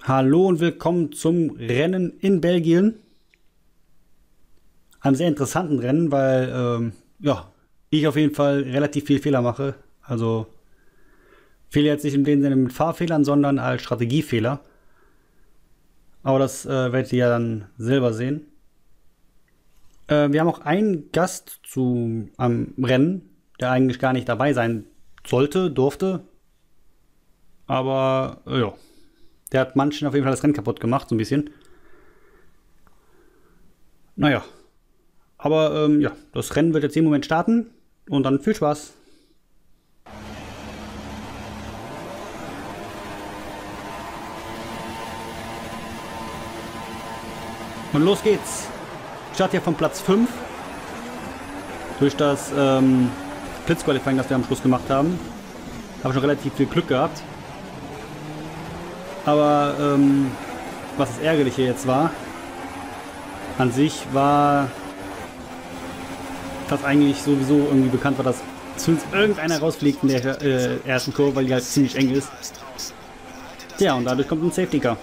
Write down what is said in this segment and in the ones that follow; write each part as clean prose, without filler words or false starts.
Hallo und willkommen zum Rennen in Belgien. Einem sehr interessanten Rennen, weil ich auf jeden Fall relativ viel Fehler mache. Also Fehler jetzt nicht in dem Sinne mit Fahrfehlern, sondern als Strategiefehler. Aber das werdet ihr ja dann selber sehen. Wir haben auch einen Gast am Rennen, der eigentlich gar nicht dabei sein sollte, durfte. Aber ja, der hat manchen auf jeden Fall das Rennen kaputt gemacht, so ein bisschen. Naja, aber das Rennen wird jetzt im Moment starten und dann viel Spaß. Und los geht's. Ich starte hier von Platz 5. Durch das Blitzqualifying, das wir am Schluss gemacht haben, habe ich schon relativ viel Glück gehabt. Aber was das Ärgerliche jetzt war, an sich war das eigentlich sowieso irgendwie bekannt war, dass zumindest irgendeiner rausfliegt in der ersten Kurve, weil die halt ziemlich eng ist. Ja, und dadurch kommt ein Safety Car.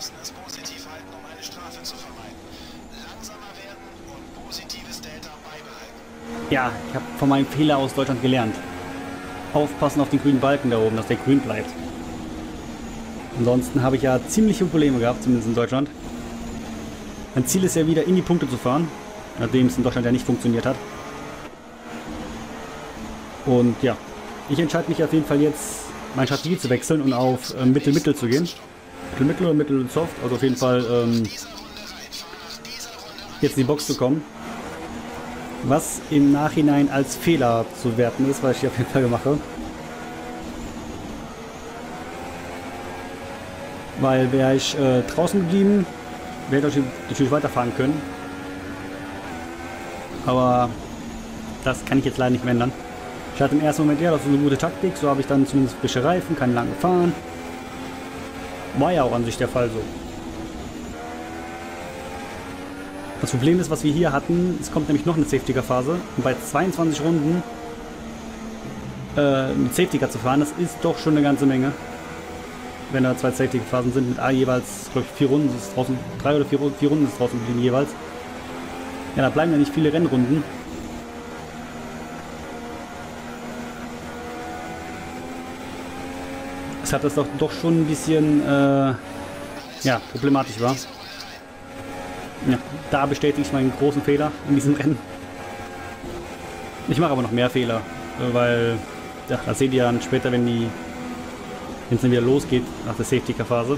Ja, ich habe von meinem Fehler aus Deutschland gelernt. Aufpassen auf den grünen Balken da oben, dass der grün bleibt. Ansonsten habe ich ja ziemliche Probleme gehabt, zumindest in Deutschland. Mein Ziel ist ja wieder in die Punkte zu fahren, nachdem es in Deutschland ja nicht funktioniert hat. Und ja, ich entscheide mich auf jeden Fall jetzt, meine Strategie zu wechseln und auf Mittel-Mittel zu gehen. Mittel-Mittel oder Mittel-Soft, also auf jeden Fall jetzt in die Box zu kommen. Was im Nachhinein als Fehler zu werten ist, was ich hier auf jeden Fall mache. Weil wäre ich draußen geblieben, hätte ich natürlich weiterfahren können. Aber das kann ich jetzt leider nicht mehr ändern. Ich hatte im ersten Moment, ja, das ist eine gute Taktik, so habe ich dann zumindest frische Reifen, kann lang fahren. War ja auch an sich der Fall so. Das Problem ist, was wir hier hatten, es kommt nämlich noch eine Safety-Car-Phase. Und bei 22 Runden mit Safety-Car zu fahren, das ist doch schon eine ganze Menge. Wenn da zwei Safety-Phasen sind, mit jeweils, glaube ich, 4 Runden ist draußen, 3 oder 4 Runden ist draußen geblieben jeweils. Ja, da bleiben ja nicht viele Rennrunden. Weshalb das doch schon ein bisschen problematisch war. Ja, da bestätige ich meinen großen Fehler in diesem Rennen. Ich mache aber noch mehr Fehler, weil ja, das seht ihr dann später, wenn es dann wieder losgeht nach der Safety-Car-Phase.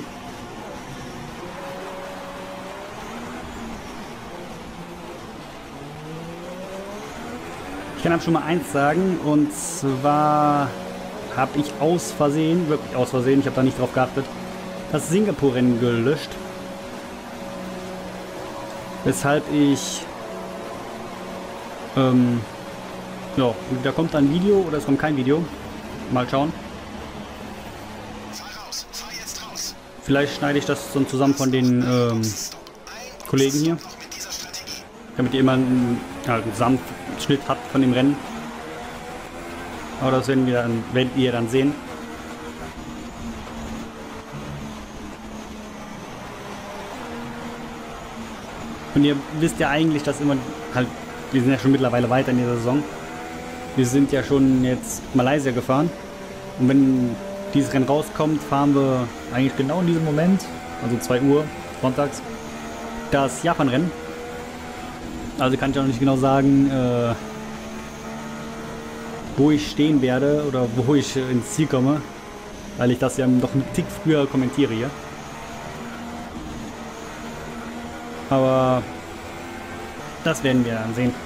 Ich kann aber schon mal eins sagen, und zwar habe ich aus Versehen, wirklich aus Versehen, ich habe da nicht drauf geachtet, das Singapur-Rennen gelöscht. Weshalb ich da kommt ein Video oder es kommt kein Video. Mal schauen. Vielleicht schneide ich das dann zusammen von den Kollegen hier, damit ihr immer einen Gesamtschnitt habt von dem Rennen. Aber das werdet ihr dann sehen. Und ihr wisst ja eigentlich, dass immer halt, wir sind ja schon mittlerweile weiter in der Saison. Wir sind ja schon jetzt Malaysia gefahren. Und wenn dieses Rennen rauskommt, fahren wir eigentlich genau in diesem Moment, also 2 Uhr sonntags, das Japan-Rennen. Also kann ich auch nicht genau sagen, wo ich stehen werde oder wo ich ins Ziel komme, weil ich das ja noch einen Tick früher kommentiere hier. Aber das werden wir dann sehen.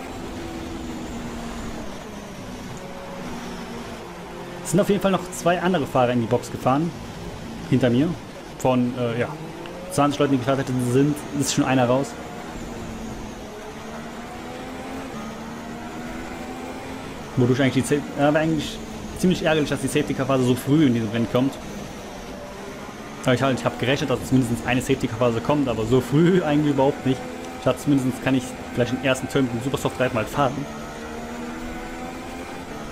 Es sind auf jeden Fall noch 2 andere Fahrer in die Box gefahren. Hinter mir. Von 20 Leuten, die gestartet sind, ist schon einer raus. Wodurch eigentlich war eigentlich ziemlich ärgerlich, dass die Safety-Car-Phase so früh in diesem Rennen kommt. Aber ich habe gerechnet, dass zumindest eine Safety-Car-Phase kommt, aber so früh eigentlich überhaupt nicht. Ich hatte zumindest, kann ich vielleicht den ersten Turn mit dem Supersoft-Reifen mal fahren.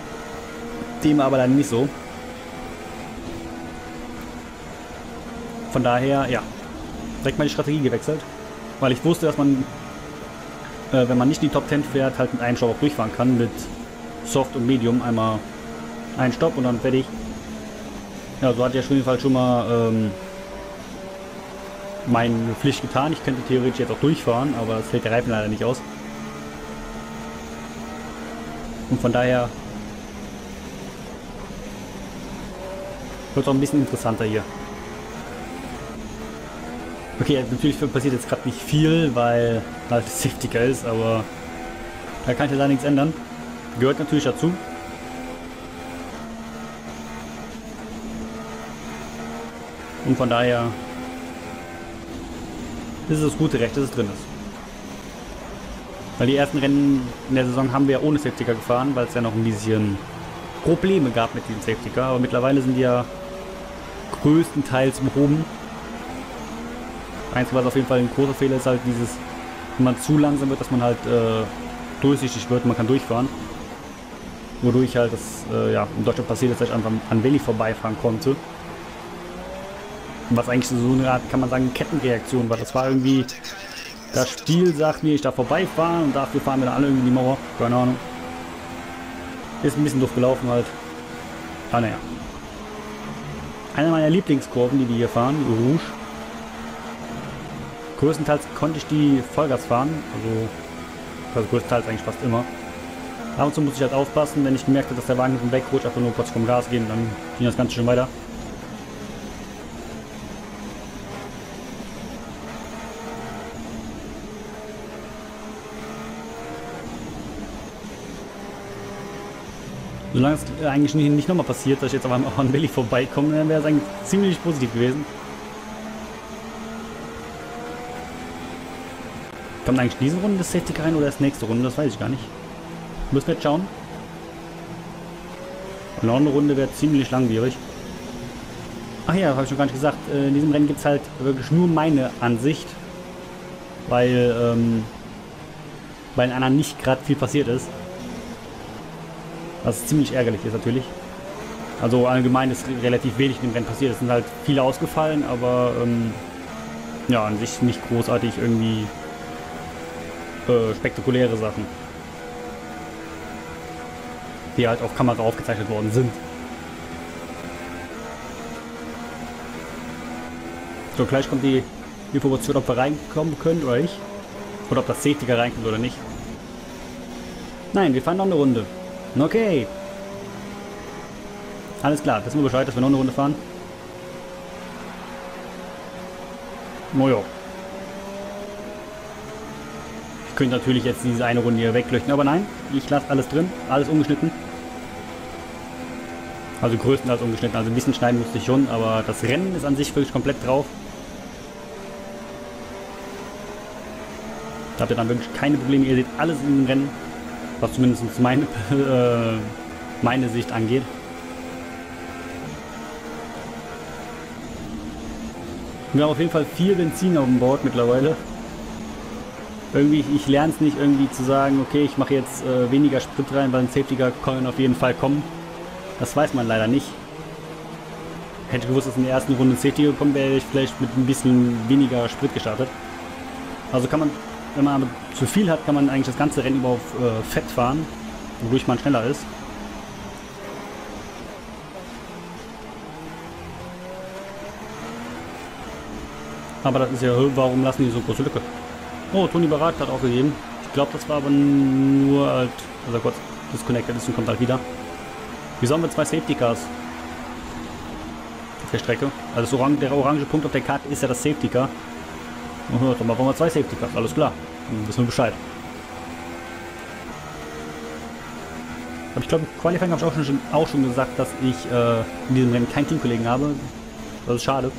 Dem aber dann nicht so. Von daher, ja, direkt mal die Strategie gewechselt, weil ich wusste, dass man, wenn man nicht in die Top 10 fährt, halt mit einem Stopp auch durchfahren kann, mit Soft und Medium einmal einen Stopp und dann fertig. Ja, so hat ja auf jeden Fall schon mal meine Pflicht getan. Ich könnte theoretisch jetzt auch durchfahren, aber das hält der Reifen leider nicht aus. Und von daher wird es auch ein bisschen interessanter hier. Okay, natürlich passiert jetzt gerade nicht viel, weil halt Safety Car ist, aber da kann ich leider nichts ändern. Gehört natürlich dazu. Und von daher ist es das gute Recht, dass es drin ist. Weil die ersten Rennen in der Saison haben wir ja ohne Safety Car gefahren, weil es ja noch ein bisschen Probleme gab mit dem Safety Car. Aber mittlerweile sind die ja größtenteils behoben. Einzige, was auf jeden Fall ein großer Fehler ist, halt dieses, wenn man zu langsam wird, dass man halt durchsichtig wird, man kann durchfahren. Wodurch halt das ja, in Deutschland passiert ist, dass ich einfach an Valley vorbeifahren konnte. Was eigentlich so eine Art, kann man sagen, Kettenreaktion war. Das war irgendwie, das Spiel sagt mir, ich darf vorbeifahren und dafür fahren wir dann alle irgendwie in die Mauer. Keine Ahnung. Ist ein bisschen doof gelaufen halt. Ah, naja. Eine meiner Lieblingskurven, die wir hier fahren, Rouge. Größtenteils konnte ich die Vollgas fahren. Also größtenteils eigentlich fast immer. Ab und zu muss ich halt aufpassen, wenn ich gemerkt habe, dass der Wagen wegrutscht, einfach nur kurz vom Gas gehen, dann ging das Ganze schon weiter. Solange es eigentlich nicht nochmal passiert, dass ich jetzt auf einmal an Valley vorbeikomme, dann wäre es eigentlich ziemlich positiv gewesen. Kommt eigentlich diese Runde das Safety Car rein oder das nächste Runde? Das weiß ich gar nicht. Müssen wir jetzt schauen. Noch eine Runde wäre ziemlich langwierig. Ach ja, habe ich schon gar nicht gesagt. In diesem Rennen gibt es halt wirklich nur meine Ansicht. Weil bei den anderen nicht gerade viel passiert ist. Was ziemlich ärgerlich ist natürlich. Also allgemein ist relativ wenig in dem Rennen passiert. Es sind halt viele ausgefallen, aber ja, an sich nicht großartig irgendwie spektakuläre Sachen, die halt auf Kamera aufgezeichnet worden sind. So, gleich kommt die Information, ob wir reinkommen können oder nicht. Oder ob das Safety Car reinkommt oder nicht. Nein, wir fahren noch eine Runde. Okay. Alles klar, wissen wir Bescheid, dass wir noch eine Runde fahren. Naja. Ich könnte natürlich jetzt diese eine Runde hier weglöschen, aber nein, ich lasse alles drin, alles ungeschnitten. Also größtenteils ungeschnitten, also ein bisschen schneiden musste ich schon, aber das Rennen ist an sich wirklich komplett drauf. Da habt ihr dann wirklich keine Probleme, ihr seht alles in dem Rennen, was zumindest meine Sicht angeht. Wir haben auf jeden Fall viel Benzin auf dem Board mittlerweile. Irgendwie, ich lerne es nicht irgendwie zu sagen, okay, ich mache jetzt weniger Sprit rein, weil ein Safety Car kann auf jeden Fall kommen. Das weiß man leider nicht. Hätte ich gewusst, dass in der ersten Runde ein Safety Car kommt, wäre ich vielleicht mit ein bisschen weniger Sprit gestartet. Also kann man, wenn man aber zu viel hat, kann man eigentlich das ganze Rennen über auf Fett fahren, wodurch man schneller ist. Aber das ist ja, warum lassen die so große Lücke? Oh, Toni Barat hat auch gegeben. Ich glaube, das war aber nur halt, also kurz disconnected ist und kommt halt wieder. Wieso haben wir zwei Safety Cars auf der Strecke? Also der orange Punkt auf der Karte ist ja das Safety Car. Oh, dann machen wir zwei Safety Cars, alles klar. Dann wissen wir Bescheid. Aber ich glaube, im Qualifying habe ich auch schon gesagt, dass ich in diesem Rennen keinen Teamkollegen habe. Das ist schade.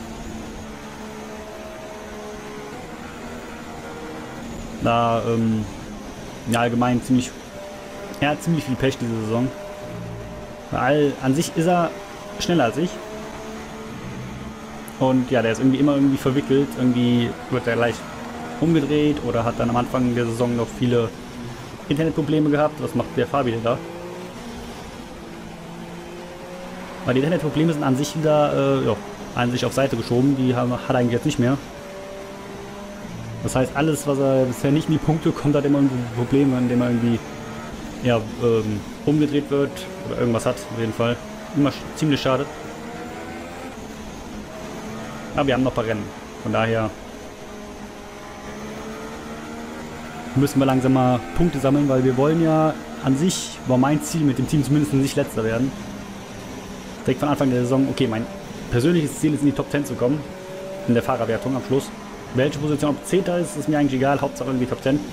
Da ja, allgemein er hat ziemlich viel Pech diese Saison. Weil an sich ist er schneller als ich. Und ja, der ist immer irgendwie verwickelt. Irgendwie wird er leicht umgedreht oder hat dann am Anfang der Saison noch viele Internetprobleme gehabt. Was macht der Fabi denn da? Weil die Internetprobleme sind an sich wieder ja, an sich auf Seite geschoben. Die hat er eigentlich jetzt nicht mehr. Das heißt, alles, was er bisher nicht in die Punkte kommt, hat immer ein Problem, indem er irgendwie ja, umgedreht wird oder irgendwas hat, auf jeden Fall. Immer ziemlich schade. Aber wir haben noch ein paar Rennen. Von daher müssen wir langsam mal Punkte sammeln, weil wir wollen ja an sich, war mein Ziel mit dem Team zumindest nicht Letzter werden. Direkt von Anfang der Saison, okay, mein persönliches Ziel ist in die Top 10 zu kommen. In der Fahrerwertung am Schluss. Welche Position, ob 10. ist mir eigentlich egal, Hauptsache irgendwie Top 10.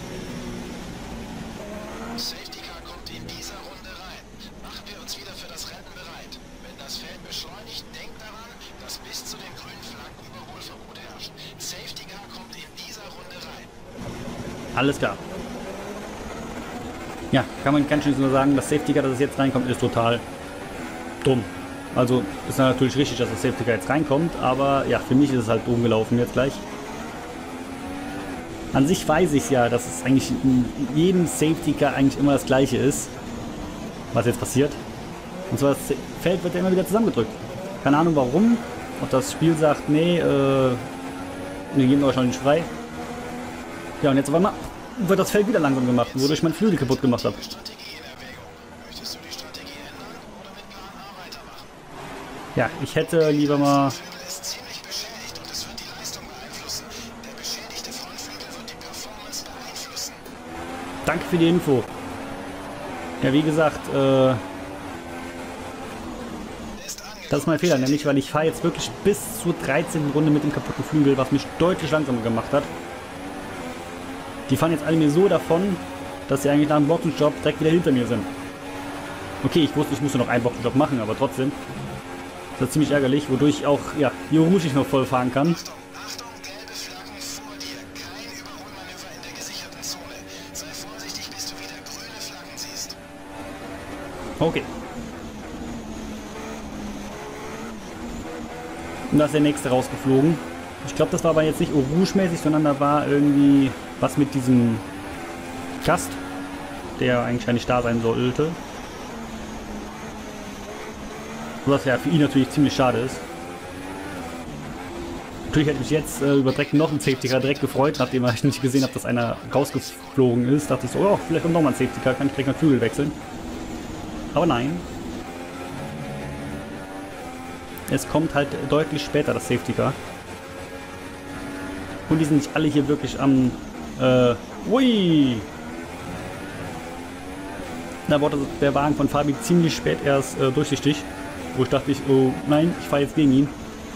Safety Car kommt in dieser Runde rein. Machen wir uns wieder für das Rennen bereit. Wenn das Feld beschleunigt, denkt daran, dass bis zu den grünen Flaggen Überholverbot herrscht. Safety Car kommt in dieser Runde rein. Alles klar. Ja, kann schon nur sagen, das Safety Car, das jetzt reinkommt, ist total dumm. Also ist natürlich richtig, dass das Safety Car jetzt reinkommt, aber ja, für mich ist es halt dumm gelaufen jetzt gleich. An sich weiß ich ja, dass es eigentlich in jedem Safety Car eigentlich immer das gleiche ist, was jetzt passiert. Und zwar das Feld wird ja immer wieder zusammengedrückt. Keine Ahnung warum, ob das Spiel sagt, nee, wir geben euch noch nicht frei. Ja, und jetzt auf einmal wird das Feld wieder langsam gemacht, wodurch ich meinen Flügel kaputt gemacht habe. Ja, ich hätte lieber mal... Danke für die Info. Ja, wie gesagt, das ist mein Fehler, nämlich weil ich fahre jetzt wirklich bis zur 13. Runde mit dem kaputten Flügel, was mich deutlich langsamer gemacht hat. Die fahren jetzt alle mir so davon, dass sie eigentlich nach dem Boxenstopp direkt wieder hinter mir sind. Okay, ich wusste, ich musste noch einen Boxenstopp machen, aber trotzdem. Das ist ziemlich ärgerlich, wodurch ich auch, ja, hier Rouge nicht noch voll fahren kann. Achtung, gelbe Flaggen vor dir. Kein Überholmanöver in der gesicherten Zone. Sei vorsichtig, bis du wieder grüne Flaggen siehst. Okay. Und da ist der nächste rausgeflogen. Ich glaube, das war aber jetzt nicht Rouge-mäßig, sondern da war irgendwie was mit diesem Gast, der eigentlich nicht da sein sollte. Was ja für ihn natürlich ziemlich schade ist. Natürlich hätte ich mich jetzt über direkt noch ein Safety Car direkt gefreut, nachdem ich nicht gesehen habe, dass einer rausgeflogen ist. Dachte ich so, oh, vielleicht kommt noch mal ein Safety Car, kann ich direkt mal Flügel wechseln. Aber nein. Es kommt halt deutlich später das Safety Car. Und die sind nicht alle hier wirklich am... ui! Da wurde der Wagen von Fabi ziemlich spät erst durchsichtig. Wo ich dachte, oh nein, ich fahre jetzt gegen ihn.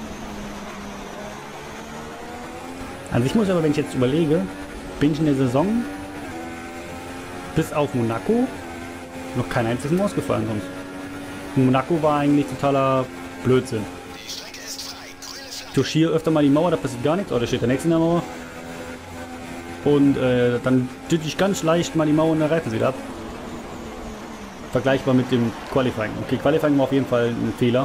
Also ich muss aber, wenn ich jetzt überlege, bin ich in der Saison bis auf Monaco noch kein einziges Mal ausgefallen sonst. Und Monaco war eigentlich totaler Blödsinn. Ich touchiere öfter mal die Mauer, da passiert gar nichts. Oh, da steht der nächste in der Mauer. Und dann düte ich ganz leicht mal die Mauer und der Reifen wieder ab. Vergleichbar mit dem Qualifying. Okay, Qualifying war auf jeden Fall ein Fehler.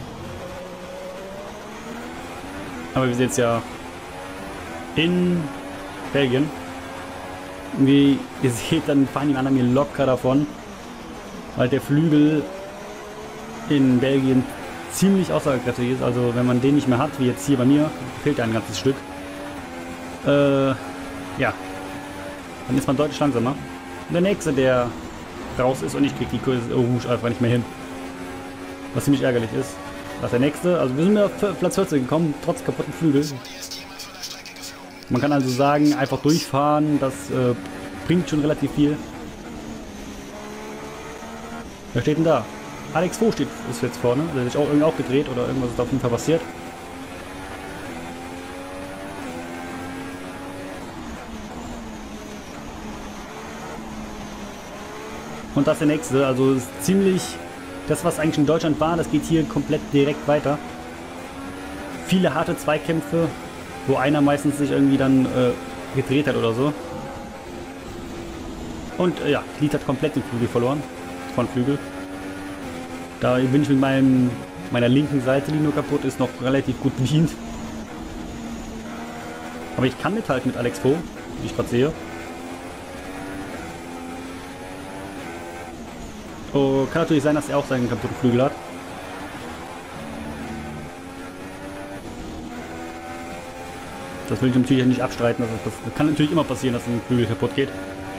Aber wir sind jetzt ja in Belgien. Wie ihr seht, dann fahren die anderen mir locker davon. Weil der Flügel in Belgien ziemlich aussagekräftig ist. Also wenn man den nicht mehr hat, wie jetzt hier bei mir, fehlt ein ganzes Stück. Ja. Dann ist man deutlich langsamer. Und der nächste, der raus ist und ich kriege die Rouge einfach nicht mehr hin. Was ziemlich ärgerlich ist. Das ist der nächste. Also wir sind auf Platz 14 gekommen, trotz kaputten Flügel. Man kann also sagen, einfach durchfahren, das bringt schon relativ viel. Wer steht denn da? Alex Vo ist jetzt vorne. Der hat sich auch irgendwie aufgedreht oder irgendwas ist auf jeden Fall passiert. Und das ist der nächste, also ist ziemlich, das was eigentlich in Deutschland war, das geht hier komplett direkt weiter. Viele harte Zweikämpfe, wo einer meistens sich irgendwie dann gedreht hat oder so. Und ja, Glied hat komplett den Flügel verloren, von Flügel. Da bin ich mit meiner linken Seite, die nur kaputt ist, noch relativ gut bedient. Aber ich kann mithalten mit Alex Vo, wie ich gerade sehe. Oh, kann natürlich sein, dass er auch seinen kaputten Flügel hat. Das will ich natürlich nicht abstreiten. Also das kann natürlich immer passieren, dass ein Flügel kaputt geht.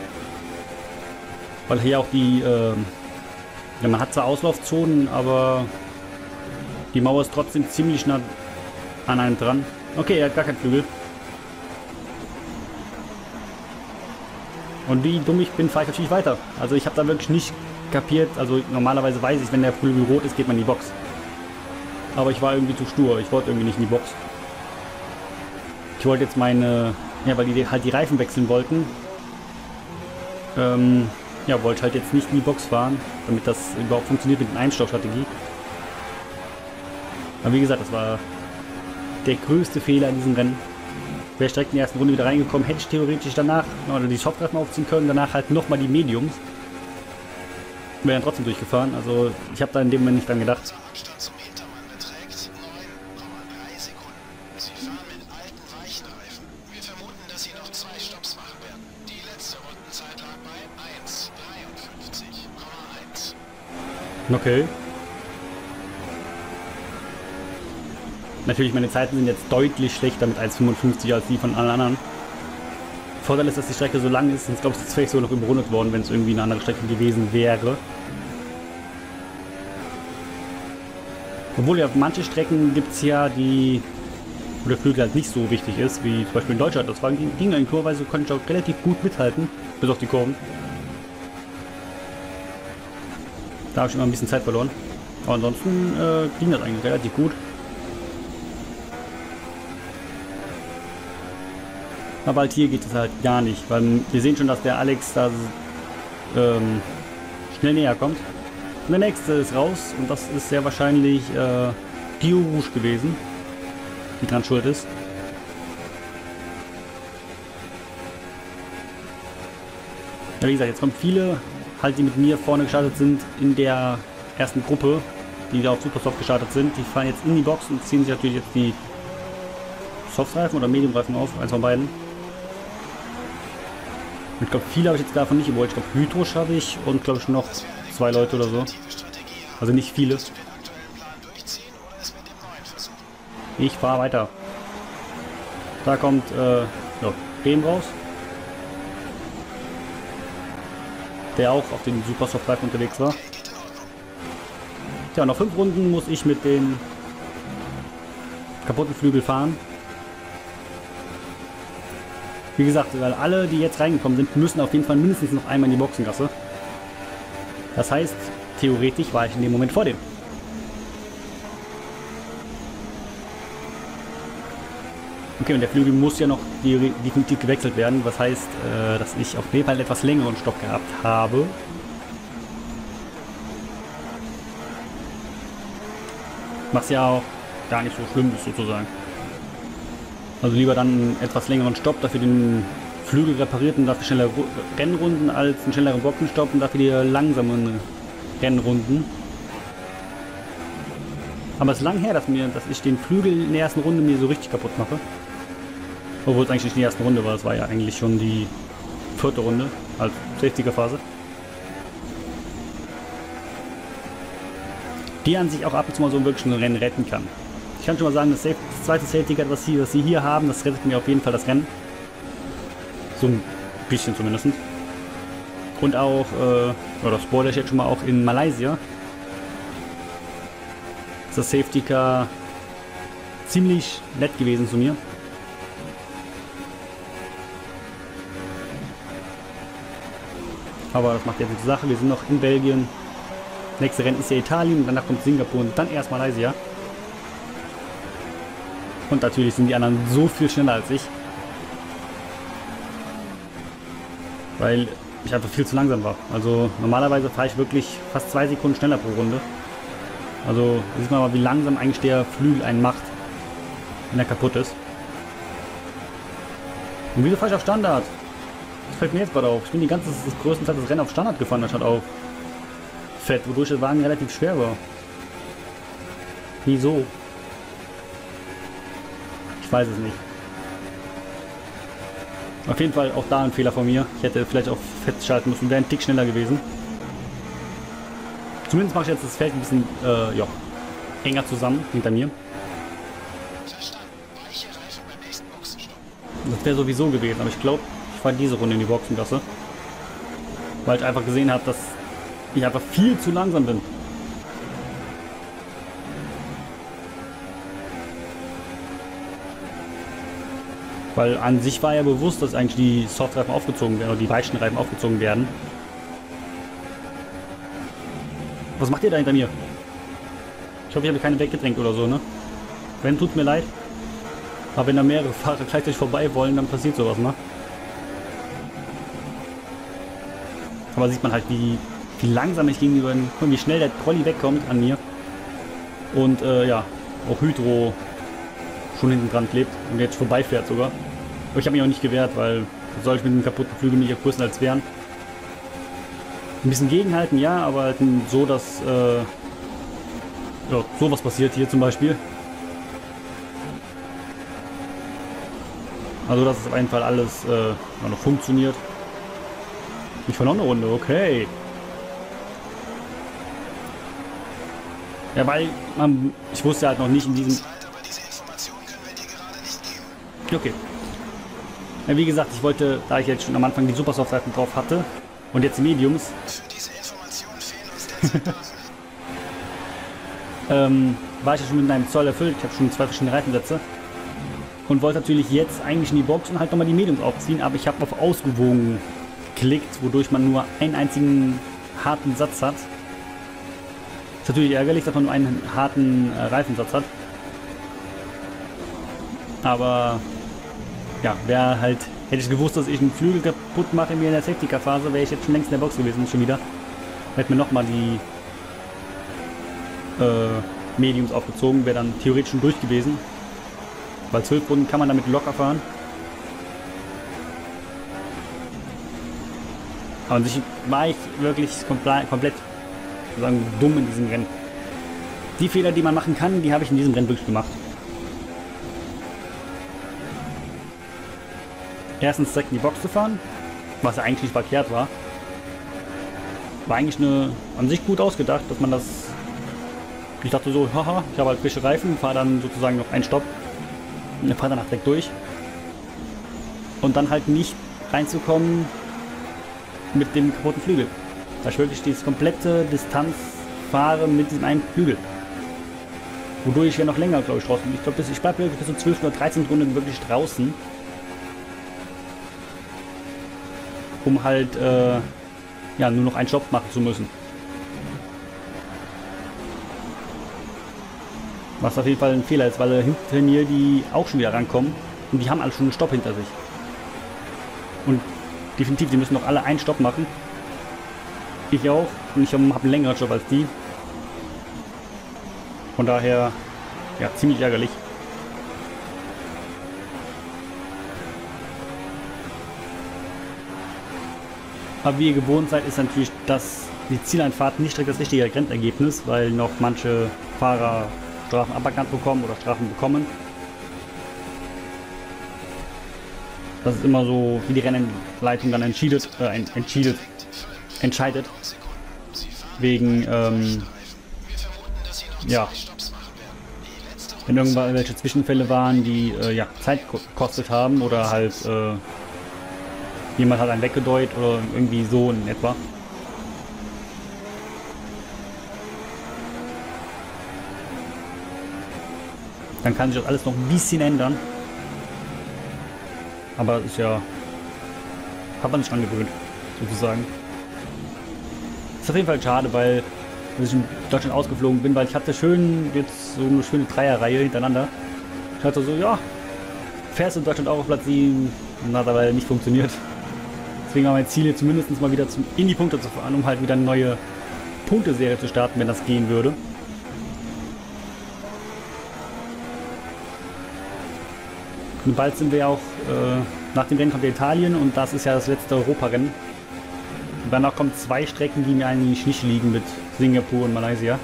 Weil hier auch die, ja, man hat zwar Auslaufzonen, aber die Mauer ist trotzdem ziemlich nah an einem dran. Okay, er hat gar keinen Flügel. Und wie dumm ich bin, fahre ich natürlich weiter. Also ich habe da wirklich nicht kapiert. Also normalerweise weiß ich, wenn der Flügel rot ist, geht man in die Box. Aber ich war irgendwie zu stur. Ich wollte irgendwie nicht in die Box. Ich wollte jetzt meine... Ja, weil die halt die Reifen wechseln wollten. Ja, wollte ich halt jetzt nicht in die Box fahren, damit das überhaupt funktioniert mit der Einstaustrategie. Aber wie gesagt, das war der größte Fehler in diesem Rennen. Wäre ich direkt in der ersten Runde wieder reingekommen, hätte ich theoretisch danach oder die Softreifen aufziehen können, danach halt nochmal die Mediums. Wäre dann trotzdem durchgefahren, also ich habe da in dem Moment nicht dran gedacht. Unser Abstand zum Hintermann beträgt 9,3 Sekunden. Sie fahren mit alten weichen Reifen. Wir vermuten, dass Sie noch 2 Stopps machen werden. Die letzte Rundenzeit lag bei 1,53,1. Okay. Natürlich, meine Zeiten sind jetzt deutlich schlechter mit 1,55 als die von allen anderen. Vorteil ist, dass die Strecke so lang ist, sonst glaube ich, ist es vielleicht sogar noch überrundet worden, wenn es irgendwie eine andere Strecke gewesen wäre. Obwohl ja auf manche Strecken gibt es ja die, wo der Flügel halt nicht so wichtig ist, wie zum Beispiel in Deutschland. Das ging in Kurweise, konnte ich auch relativ gut mithalten, bis auf die Kurven. Da habe ich immer ein bisschen Zeit verloren. Aber ansonsten ging das eigentlich relativ gut. Aber halt hier geht es halt gar nicht, weil wir sehen schon, dass der Alex da schnell näher kommt. Und der nächste ist raus und das ist sehr wahrscheinlich Dio Rouge gewesen, die dran schuld ist. Ja, wie gesagt, jetzt kommen viele, halt die mit mir vorne gestartet sind, in der ersten Gruppe, die da auf Supersoft gestartet sind. Die fahren jetzt in die Box und ziehen sich natürlich jetzt die Softreifen oder Mediumreifen auf, eins von beiden. Ich glaube, viele habe ich jetzt davon nicht überholt. Ich glaube, Hydrusch habe ich und glaube ich noch 2 Leute oder so. Also nicht viele. Ich fahre weiter. Da kommt ja, Brehm raus. Der auch auf den Supersoft-Reifen unterwegs war. Tja, noch 5 Runden muss ich mit dem kaputten Flügel fahren. Wie gesagt, weil alle, die jetzt reingekommen sind, müssen auf jeden Fall mindestens noch einmal in die Boxengasse. Das heißt, theoretisch war ich in dem Moment vor dem. Okay, und der Flügel muss ja noch definitiv gewechselt werden. Was heißt, dass ich auf jeden Fall einen etwas längeren Stopp gehabt habe. Was ja auch gar nicht so schlimm ist, sozusagen. Also lieber dann einen etwas längeren Stopp, dafür den Flügel repariert und dafür schnellere Rennrunden als einen schnelleren Boxenstopp und dafür die langsamen Rennrunden. Aber es ist lang her, dass ich den Flügel in der ersten Runde mir so richtig kaputt mache. Obwohl es eigentlich nicht die erste Runde war, das war ja eigentlich schon die 4. Runde, als Safety-Phase. Die an sich auch ab und zu mal so wirklich ein Rennen retten kann. Ich kann schon mal sagen, das zweite Safety Car, was sie hier haben, das rettet mir auf jeden Fall das Rennen. So ein bisschen zumindest. Und auch, oder spoiler ich jetzt schon mal, auch in Malaysia ist das Safety Car ziemlich nett gewesen zu mir. Aber das macht jetzt die Sache, wir sind noch in Belgien. Nächste Rennen ist ja Italien, danach kommt Singapur und dann erst Malaysia. Und natürlich sind die anderen so viel schneller als ich. Weil ich einfach viel zu langsam war. Also normalerweise fahre ich wirklich fast 2 Sekunden schneller pro Runde. Also sieht man mal, wie langsam eigentlich der Flügel einen macht, wenn er kaputt ist. Und wieso fahre ich auf Standard? Das fällt mir jetzt gerade auf. Ich bin die ganze größtenteils das Rennen auf Standard gefahren, anstatt auf Fett, wodurch der Wagen relativ schwer war. Wieso? Ich weiß es nicht. Auf jeden Fall auch da ein Fehler von mir. Ich hätte vielleicht auf Fett schalten müssen, wäre ein Tick schneller gewesen. Zumindest mache ich jetzt das Feld ein bisschen ja, enger zusammen hinter mir. Verstanden. Weiche Reifen beim nächsten Boxenstopp. Das wäre sowieso gewesen, aber ich glaube, ich fahre diese Runde in die Boxengasse. Weil ich einfach gesehen habe, dass ich einfach viel zu langsam bin. Weil an sich war ja bewusst, dass eigentlich die Softreifen aufgezogen werden oder die weichen Reifen aufgezogen werden. Was macht ihr da hinter mir? Ich hoffe, ich habe keine weggedrängt oder so, ne? Wenn, tut mir leid. Aber wenn da mehrere Fahrer gleichzeitig vorbei wollen, dann passiert sowas, ne? Aber sieht man halt, wie langsam ich gegenüber, wie schnell der Trolli wegkommt an mir. Und ja, auch Hydro schon hinten dran klebt und jetzt vorbeifährt sogar. Aber ich habe mich auch nicht gewehrt, weil soll ich mit dem kaputten Flügel mich größer als wehren. Ein bisschen gegenhalten, ja, aber halt so, dass ja, sowas passiert hier zum Beispiel. Also dass es auf jeden Fall alles noch funktioniert. Ich fahre noch eine Runde, okay. Ja, weil ich wusste halt noch nicht in diesem... Okay. Ja, wie gesagt, ich wollte, da ich jetzt schon am Anfang die Supersoft-Reifen drauf hatte und jetzt die Mediums, war ich ja schon mit einem Zoll erfüllt. Ich habe schon 2 verschiedene Reifensätze und wollte natürlich jetzt eigentlich in die Box und halt nochmal die Mediums aufziehen, aber ich habe auf ausgewogen geklickt, wodurch man nur einen einzigen harten Satz hat. Ist natürlich ärgerlich, dass man nur einen harten Reifensatz hat. Aber ja, hätte ich gewusst, dass ich einen Flügel kaputt mache mir in der Safety-Car-Phase, wäre ich jetzt schon längst in der Box gewesen, schon wieder. Hätte mir nochmal die Mediums aufgezogen, wäre dann theoretisch schon durch gewesen. Weil 12 Runden kann man damit locker fahren. Aber an sich war ich wirklich komplett sozusagen dumm in diesem Rennen. Die Fehler, die man machen kann, die habe ich in diesem Rennen wirklich gemacht. Erstens direkt in die Box zu fahren, was ja eigentlich nicht verkehrt war. War eigentlich an sich gut ausgedacht, dass man das... Ich dachte so, haha, ich habe halt frische Reifen, fahre dann sozusagen noch einen Stopp und fahre danach direkt durch. Und dann halt nicht reinzukommen mit dem kaputten Flügel. Da ich wirklich diese komplette Distanz fahre mit diesem einen Flügel. Wodurch ich ja noch länger, glaube ich, draußen. Ich glaube, ich bleibe wirklich bis zur 12. oder 13. Runde wirklich draußen. Um halt ja, nur noch einen Stopp machen zu müssen. Was auf jeden Fall ein Fehler ist, weil hinter mir die auch schon wieder rankommen und die haben alle schon einen Stopp hinter sich. Und definitiv, die müssen noch alle einen Stopp machen. Ich auch. Und ich habe einen längeren Stopp als die. Von daher, ja, ziemlich ärgerlich. Aber wie ihr gewohnt seid, ist natürlich die Zieleinfahrt nicht direkt das richtige Rennergebnis, weil noch manche Fahrer Strafen aberkannt bekommen oder Strafen bekommen. Das ist immer so, wie die Rennleitung dann entscheidet. Wegen, ja, wenn irgendwelche Zwischenfälle waren, die ja, Zeit gekostet haben oder halt jemand hat einen weggedeut oder irgendwie so in etwa. Dann kann sich das alles noch ein bisschen ändern. Aber das ist ja... hat man sich angewöhnt, sozusagen. Ist auf jeden Fall schade, weil ich in Deutschland ausgeflogen bin, weil ich hatte jetzt so eine schöne Dreierreihe hintereinander. Ich hatte so, ja, fährst du in Deutschland auch auf Platz 7? Und hat aber nicht funktioniert. Deswegen war mein Ziel jetzt zumindest mal wieder in die Punkte zu fahren, um halt wieder eine neue Punkteserie zu starten, wenn das gehen würde. Und bald sind wir ja auch, nach dem Rennen kommt ja Italien und das ist ja das letzte Europarennen. Und danach kommen 2 Strecken, die mir eigentlich nicht liegen mit Singapur und Malaysia.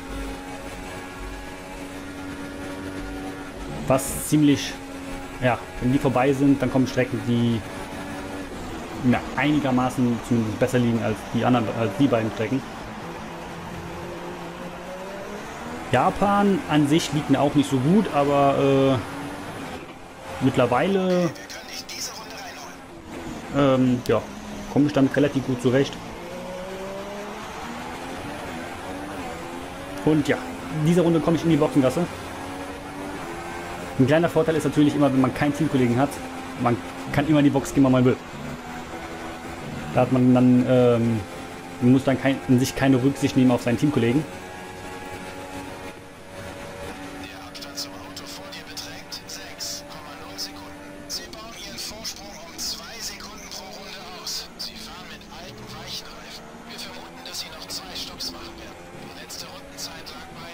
Was ziemlich, ja, wenn die vorbei sind, dann kommen Strecken, die ja, einigermaßen zumindest besser liegen als die beiden Strecken. Japan an sich liegt mir auch nicht so gut, aber mittlerweile ja, komme ich damit relativ gut zurecht. Und ja, in dieser Runde komme ich in die Boxengasse. Ein kleiner Vorteil ist natürlich immer, wenn man keinen Teamkollegen hat, man kann immer in die Box gehen, wann man will. Da hat man dann, man muss dann in sich keine Rücksicht nehmen auf seinen Teamkollegen. Der Abstand zum Auto vor dir beträgt 6,0 Sekunden. Sie bauen ihren Vorsprung um 2 Sekunden pro Runde aus. Sie fahren mit alten weichen Reifen. Wir vermuten, dass sie noch 2 Stopps machen werden. Die letzte Rundenzeit lag bei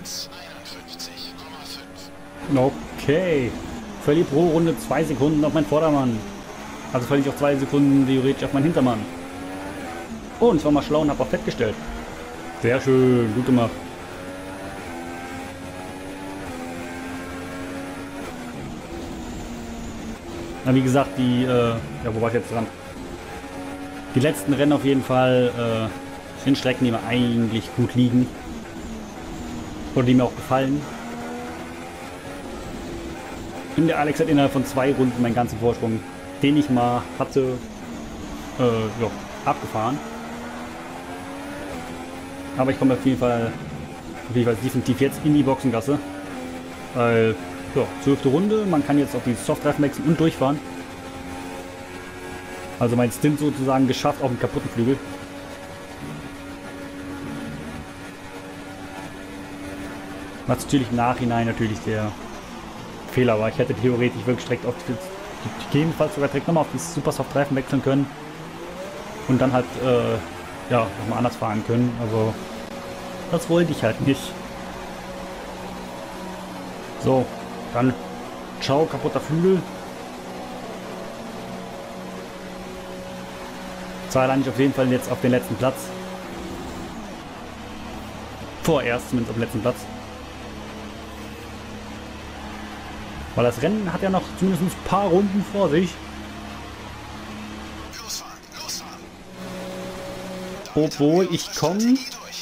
1,51,5. Okay. Verliere pro Runde 2 Sekunden auf meinen Vordermann. Also verliere ich auch 2 Sekunden theoretisch auf meinen Hintermann. Oh, und ich war mal schlau und habe auch festgestellt. Sehr schön, gut gemacht. Na, wie gesagt, die, ja, wo war ich jetzt dran? Die letzten Rennen auf jeden Fall sind Strecken, die mir eigentlich gut liegen. Oder die mir auch gefallen. Und der Alex hat innerhalb von 2 Runden meinen ganzen Vorsprung, den ich mal hatte, ja, abgefahren. Aber ich komme auf jeden Fall definitiv jetzt in die Boxengasse. Weil, ja, 12. Runde, man kann jetzt auf die Softreifen wechseln und durchfahren. Also mein Stint sozusagen geschafft auf dem kaputten Flügel. Was natürlich im Nachhinein natürlich der Fehler war. Ich hätte theoretisch wirklich direkt auf gegebenenfalls sogar direkt nochmal auf die Super Soft Reifen wechseln können. Und dann halt, ja, nochmal anders fahren können. Also, das wollte ich halt nicht. So, dann ciao, kaputter Flügel. Zwar lande ich auf jeden Fall jetzt auf den letzten Platz. Vorerst zumindest auf dem letzten Platz. Weil das Rennen hat ja noch zumindest ein paar Runden vor sich. Losfahren, losfahren. Obwohl ich komme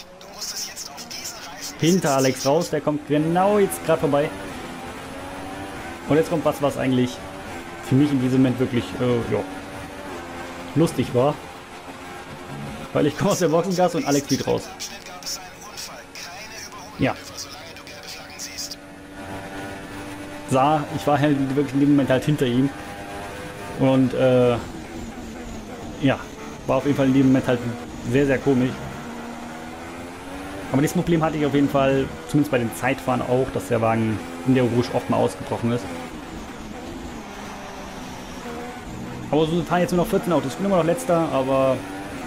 hinter Alex raus. Der kommt genau jetzt gerade vorbei. Und jetzt kommt was eigentlich für mich in diesem Moment wirklich ja, lustig war. Weil ich komme aus der Boxengasse und Alex fliegt raus. Ja. Ich war halt wirklich in dem Moment halt hinter ihm. Und ja, war auf jeden Fall in dem Moment halt sehr, sehr komisch. Aber dieses Problem hatte ich auf jeden Fall, zumindest bei den Zeitfahren auch, dass der Wagen in der Rouge oft mal ausgebrochen ist. Aber so fahren jetzt nur noch 14 Autos. Ich bin immer noch letzter, aber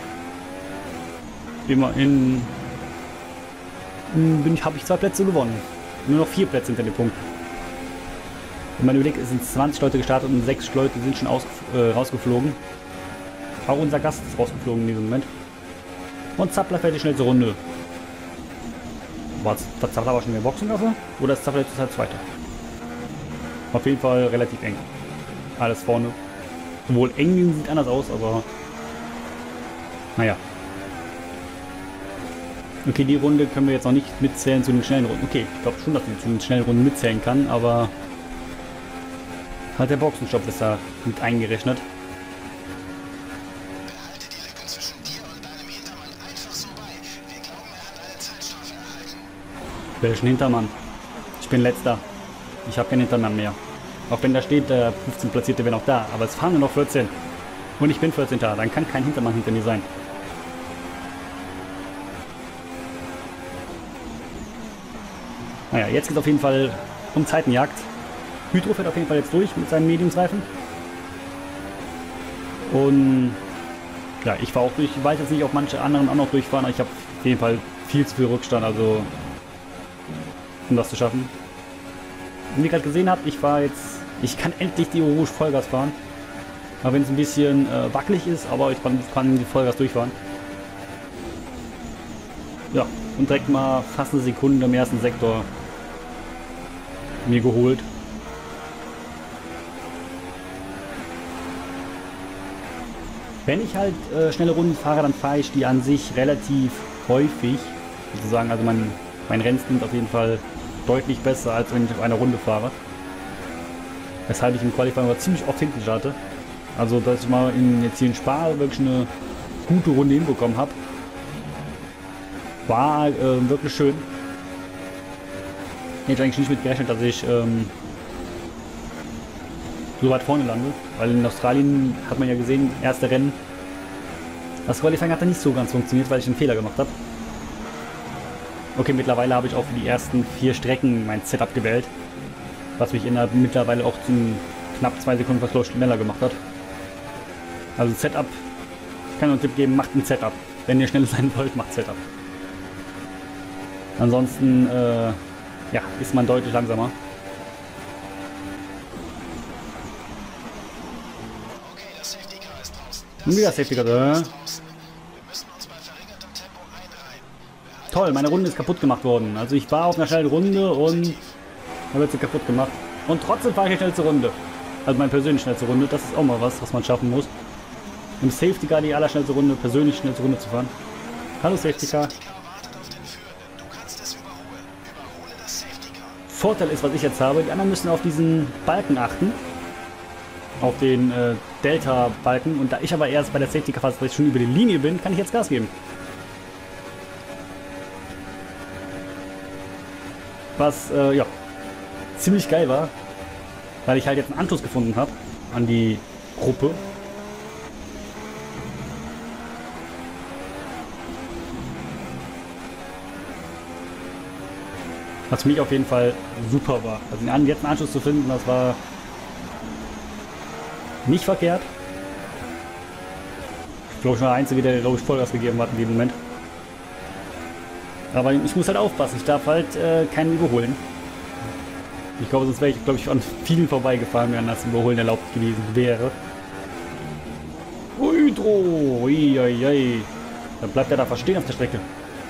immerhin habe ich 2 Plätze gewonnen. Nur noch 4 Plätze hinter dem Punkt. Wenn man überlegt, es sind 20 Leute gestartet und 6 Leute sind schon rausgeflogen. Auch unser Gast ist rausgeflogen in diesem Moment. Und Zappler fährt die schnellste Runde. War Zappler aber schon in der Boxengasse? Oder ist Zappler jetzt halt Zweiter? Auf jeden Fall relativ eng. Alles vorne. Obwohl eng sieht anders aus, aber naja. Okay, die Runde können wir jetzt noch nicht mitzählen zu den schnellen Runden. Okay, ich glaube schon, dass ich zu den schnellen Runden mitzählen kann, aber halt der Boxenstopp ist da mit eingerechnet. Behalte die Lücke zwischen dir und deinem Hintermann einfach so bei. Wir glauben, er hat eine Zeitstrafe erhalten. Welchen Hintermann? Ich bin letzter. Ich habe keinen Hintermann mehr. Auch wenn da steht, der 15 Platzierte wäre noch da, aber es fahren nur noch 14. Und ich bin 14. Dann kann kein Hintermann hinter mir sein. Naja, jetzt geht es auf jeden Fall um Zeitenjagd. Hydro fährt auf jeden Fall jetzt durch mit seinen Mediumsreifen. Und ja, ich fahre auch durch. Ich weiß jetzt nicht, ob manche anderen auch noch durchfahren, aber ich habe auf jeden Fall viel zu viel Rückstand, also um das zu schaffen. Und wie ihr gerade gesehen habt, ich kann endlich die Rouge Vollgas fahren. Aber wenn es ein bisschen wackelig ist, aber ich kann die Vollgas durchfahren. Ja, und direkt mal fast eine Sekunde im ersten Sektor mir geholt. Wenn ich halt schnelle Runden fahre, dann fahre ich die an sich relativ häufig. Sozusagen, also mein Rennsprint auf jeden Fall deutlich besser, als wenn ich auf einer Runde fahre. Weshalb ich im Qualifying aber ziemlich oft hinten starte. Also, dass ich mal jetzt hier in Spa wirklich eine gute Runde hinbekommen habe. War wirklich schön. Hätte eigentlich nicht mit gerechnet, dass ich so weit vorne lande. Weil in Australien hat man ja gesehen, erste Rennen. Das Qualifying hat dann nicht so ganz funktioniert, weil ich einen Fehler gemacht habe. Okay, mittlerweile habe ich auch für die ersten 4 Strecken mein Setup gewählt. Was mich mittlerweile auch zum knapp 2 Sekunden was schneller gemacht hat. Also Setup, ich kann nur einen Tipp geben, macht ein Setup. Wenn ihr schneller sein wollt, macht Setup. Ansonsten ja, ist man deutlich langsamer. Okay, das Safety Car ist draußen. Und wieder Safety Car. Wir müssen uns bei verringertem Tempo einreihen. Toll, meine Runde ist kaputt gemacht worden. Also ich war auf einer schnellen Runde und dann wird sie kaputt gemacht. Und trotzdem fahre ich die schnellste Runde. Also meine persönlich schnellste Runde. Das ist auch mal was man schaffen muss. Im Safety Car die allerschnellste Runde, persönlich schnellste Runde zu fahren. Hallo Safety Car. Vorteil ist, was ich jetzt habe, die anderen müssen auf diesen Balken achten. Auf den Delta-Balken. Und da ich aber erst bei der Safety Car fast schon über die Linie bin, kann ich jetzt Gas geben. Was, ja, ziemlich geil war. Weil ich halt jetzt einen Anschluss gefunden habe an die Gruppe. Was für mich auf jeden Fall super war. Also jetzt einen Anschluss zu finden, das war nicht verkehrt. Ich glaube, ich war der Einzige, der, glaube ich, Vollgas gegeben hat in dem Moment. Aber ich muss halt aufpassen, ich darf halt keinen überholen. Ich glaube, sonst wäre ich, glaube ich, an vielen vorbeigefahren, wenn das Überholen erlaubt gewesen wäre. Hydro! Uiuiui. Dann bleibt er da fast stehen auf der Strecke.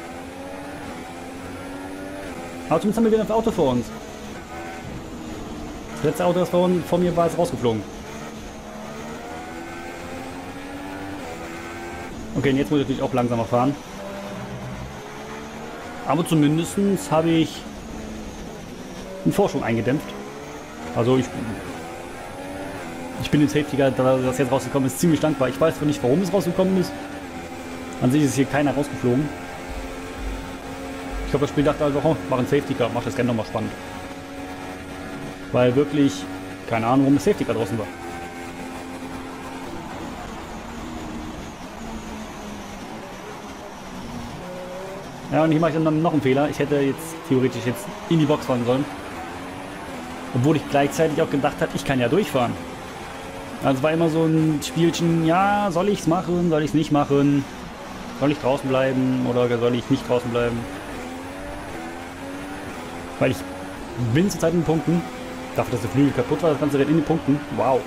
Aber zumindest haben wir wieder ein Auto vor uns. Das letzte Auto, das vor mir war, ist rausgeflogen. Okay, und jetzt muss ich natürlich auch langsamer fahren. Aber zumindest habe ich einen Vorsprung eingedämpft. Also ich bin dem Safety Car, da das jetzt rausgekommen ist, ziemlich dankbar. Ich weiß zwar nicht, warum es rausgekommen ist. An sich ist hier keiner rausgeflogen. Ich glaube, das Spiel dachte also, oh, mach ein Safety Car, mach das gerne nochmal spannend. Weil wirklich, keine Ahnung, warum das Safety Car draußen war. Ja, und hier mache ich dann noch einen Fehler. Ich hätte jetzt theoretisch in die Box fahren sollen. Obwohl ich gleichzeitig auch gedacht habe, ich kann ja durchfahren. Also es war immer so ein Spielchen, ja, soll ich es machen, soll ich es nicht machen? Soll ich draußen bleiben oder soll ich nicht draußen bleiben? Weil ich bin zurzeit in den Punkten. Dafür, dass der Flügel kaputt war, das ganze Rennen in den Punkten. Wow.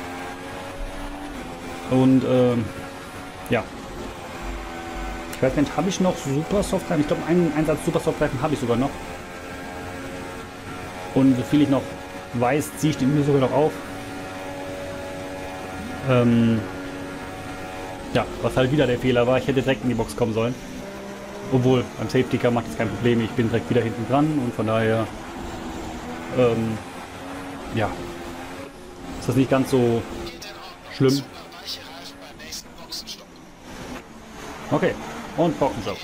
Und, ja. Ich weiß gar nicht, habe ich noch Super Softreifen? Ich glaube, einen Einsatz Super Softreifen habe ich sogar noch. Und so viel ich noch weiß, ziehe ich den mir sogar noch auf. Ja, was halt wieder der Fehler war. Ich hätte direkt in die Box kommen sollen. Obwohl, beim Safety Car macht das kein Problem. Ich bin direkt wieder hinten dran und von daher, ja, ist das nicht ganz so schlimm. Okay, und Boxenstopp.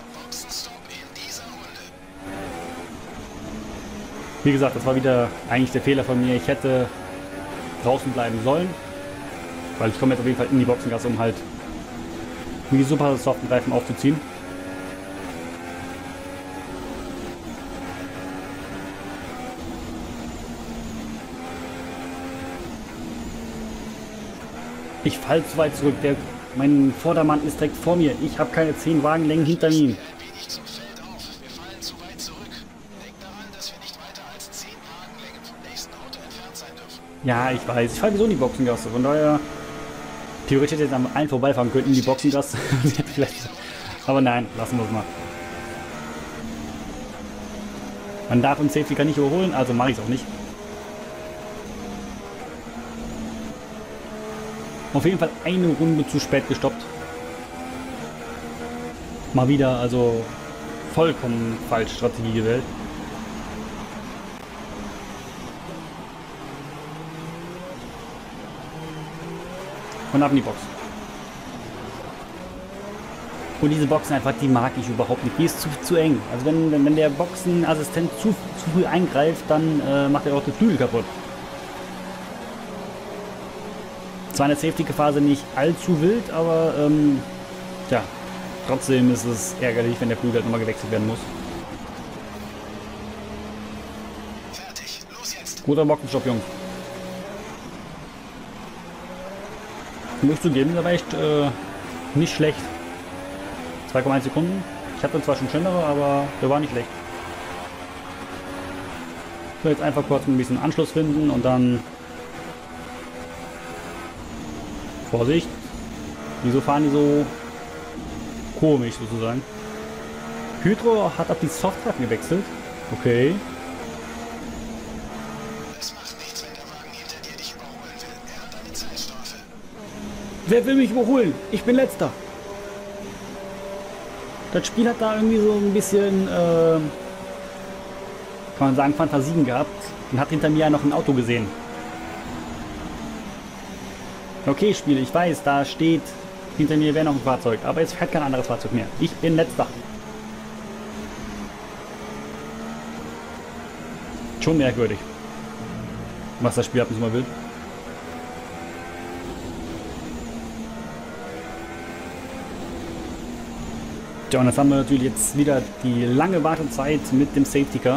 Wie gesagt, das war wieder eigentlich der Fehler von mir. Ich hätte draußen bleiben sollen, weil ich komme jetzt auf jeden Fall in die Boxengasse, um halt die super soften Reifen aufzuziehen. Ich falle zu weit zurück. Mein Vordermann ist direkt vor mir. Ich habe keine 10 Wagenlängen hinter ihm. Ja, ich weiß. Ich fahre sowieso in die Boxengasse. Von daher, theoretisch hätte ich jetzt an allen vorbeifahren können in die Boxengasse. Aber nein, lassen wir es mal. Man darf uns Safety Car nicht überholen, also mache ich es auch nicht. Auf jeden Fall eine Runde zu spät gestoppt. Mal wieder, also vollkommen falsche Strategie gewählt. Und ab in die Box. Und diese Boxen einfach, die mag ich überhaupt nicht. Die ist zu eng. Also wenn der Boxenassistent zu früh eingreift, dann macht er auch den Flügel kaputt. Zwar in der Safety-Phase nicht allzu wild, aber ja, trotzdem ist es ärgerlich, wenn der Flügel halt nochmal gewechselt werden muss. Fertig. Los jetzt. Guter Boxenstopp, Jungs. Muss ich zugeben, der war echt nicht schlecht. 2,1 Sekunden. Ich hatte zwar schon schnellere, aber der war nicht schlecht. Ich will jetzt einfach kurz ein bisschen Anschluss finden und dann... Vorsicht! Wieso fahren die so komisch sozusagen? Hydro hat auf die Softreifen gewechselt. Okay. Es macht nichts, wenn der Wagen hinter dir dich überholen will. Er hat eine Zeitstrafe. Wer will mich überholen? Ich bin letzter. Das Spiel hat da irgendwie so ein bisschen, kann man sagen, Fantasien gehabt und hat hinter mir ja noch ein Auto gesehen. Okay, Spiel, ich weiß, da steht, hinter mir wäre noch ein Fahrzeug, aber jetzt fährt kein anderes Fahrzeug mehr. Ich bin letzter. Schon merkwürdig, was das Spiel ab und zu mal will. Ja, und jetzt haben wir natürlich jetzt wieder die lange Wartezeit mit dem Safety Car.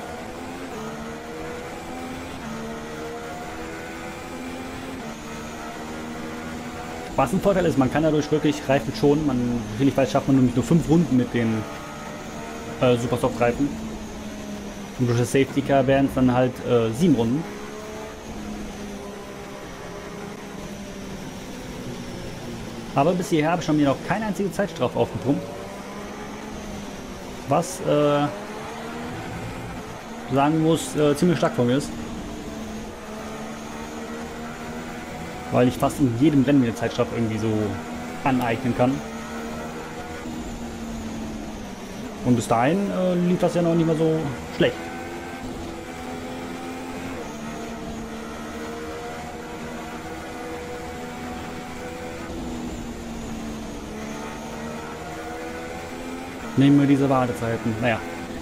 Was ein Vorteil ist, man kann dadurch wirklich Reifen schonen. Wie ich weiß, schafft man nämlich nur 5 Runden mit den Supersoft-Reifen. Und durch das Safety Car wären es dann halt 7 Runden. Aber bis hierher habe ich schon mir noch keine einzige Zeitstrafe aufgepumpt. Was sagen muss, ziemlich stark von mir ist. Weil ich fast in jedem Rennen mir eine Zeitstrafe irgendwie so aneignen kann. Und bis dahin lief das ja noch nicht mal so schlecht. Nehmen wir diese Wartezeiten. Naja.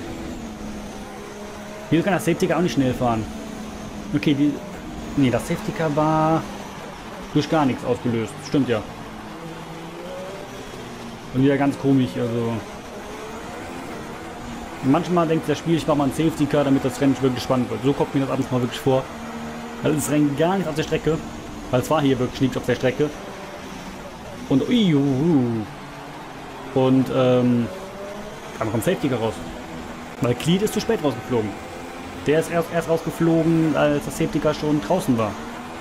Hier kann das Safety Car auch nicht schnell fahren. Okay, nee, das Safety Car war durch gar nichts ausgelöst. Stimmt ja. Und wieder ganz komisch, also. Manchmal denkt das Spiel, ich mache mal ein Safety Car, damit das Rennen wirklich spannend wird. So kommt mir das abends mal wirklich vor. Weil das Rennen gar nicht auf der Strecke. Weil es war hier wirklich nichts auf der Strecke. Und dann kommt Safety Car raus. Weil Cleat ist zu spät rausgeflogen. Der ist erst rausgeflogen, als das Safety Car schon draußen war.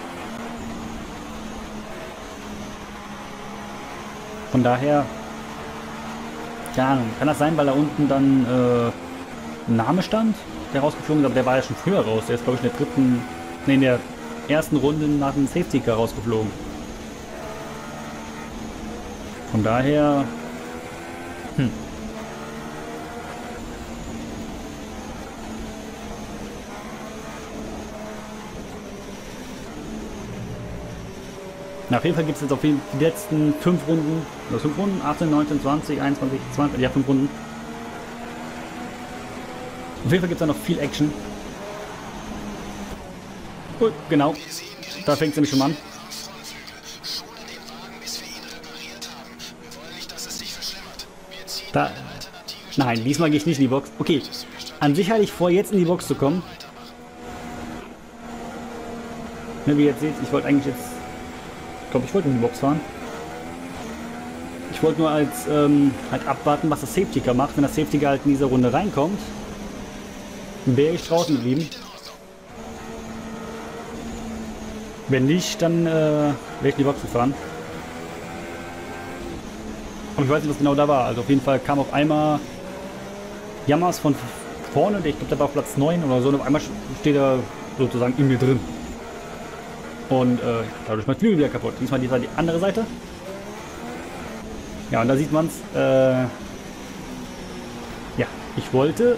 Von daher, keine Ahnung, kann das sein, weil da unten dann ein Name stand, der rausgeflogen ist, aber der war ja schon früher raus. Der ist, glaube ich, in der ersten Runde nach dem Safety Car rausgeflogen. Von daher, Na, auf jeden Fall gibt es jetzt auf die letzten 5 Runden, oder 5 Runden, 18, 19, 20, 21, 22, ja 5 Runden. Auf jeden Fall gibt es da noch viel Action. Und genau, da fängt es nämlich schon an. Da, nein, diesmal gehe ich nicht in die Box. Okay, an sich hatte ich vor, jetzt in die Box zu kommen. Wie ihr jetzt seht, ich wollte eigentlich jetzt... Ich glaube, ich wollte in die Box fahren. Ich wollte nur als halt abwarten, was das Safety Car macht. Wenn das Safety Car halt in diese Runde reinkommt, wäre ich draußen geblieben. Wenn nicht, dann wäre ich in die Box gefahren. Aber ich weiß nicht, was genau da war. Also auf jeden Fall kam auf einmal Yamas von vorne. Ich glaube, der war auf Platz 9 oder so. Und auf einmal steht er sozusagen in mir drin. Und dadurch mein Flügel wieder kaputt. Diesmal die andere Seite. Ja, und da sieht man es. Ja, ich wollte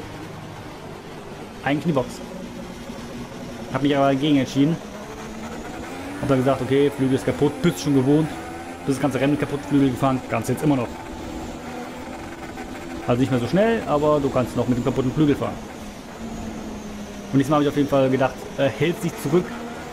eigentlich in die Box. Habe mich aber dagegen entschieden. Hab dann gesagt, okay, Flügel ist kaputt, bist schon gewohnt. Bist das ganze Rennen kaputt, Flügel gefahren, kannst jetzt immer noch. Also nicht mehr so schnell, aber du kannst noch mit dem kaputten Flügel fahren. Und diesmal habe ich auf jeden Fall gedacht, hält sich zurück.